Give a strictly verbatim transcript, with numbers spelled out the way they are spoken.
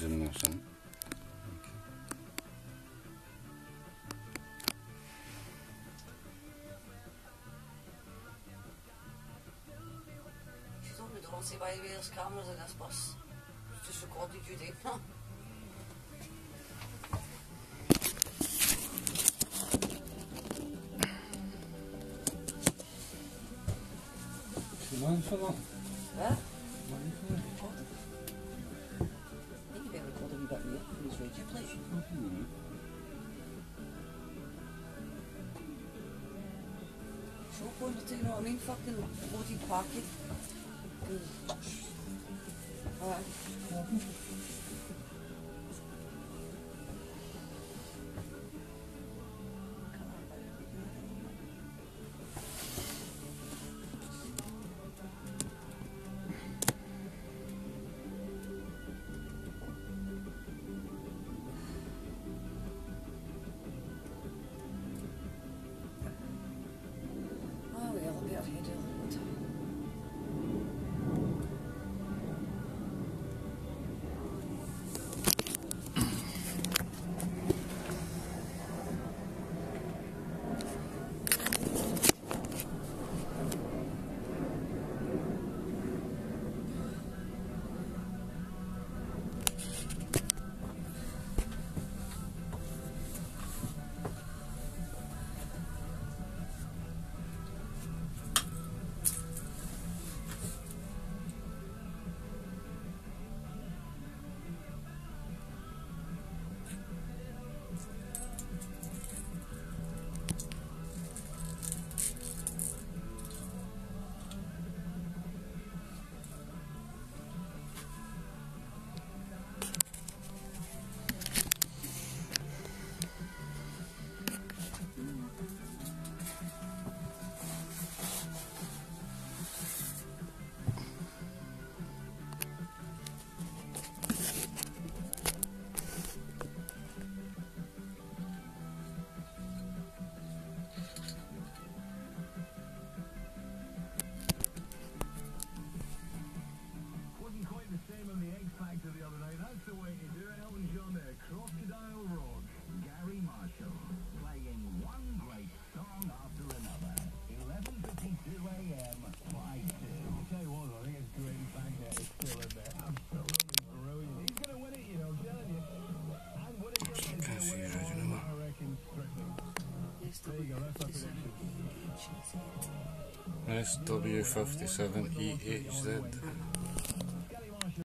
measuring this in. She's opened the door and say, by the way, there's cameras in this bus. It's just recorded you doing that. Man for that? Yeah? Man for that? Recorded. I think you better record a wee bit more for his radio play. Mm-hmm. So going to, you know what I mean? Fucking bloody parking. Alright. S W fifty-seven E H Z.